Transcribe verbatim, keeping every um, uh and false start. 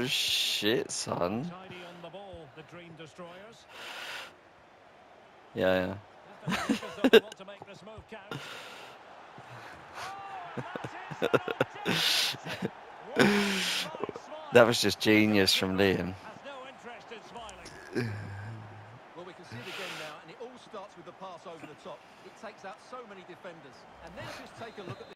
shit, son. Yeah, yeah. That was just genius from Liam. Well, we can see it again now, and it all starts with the pass over the top. It takes out so many defenders. And now just take a look at the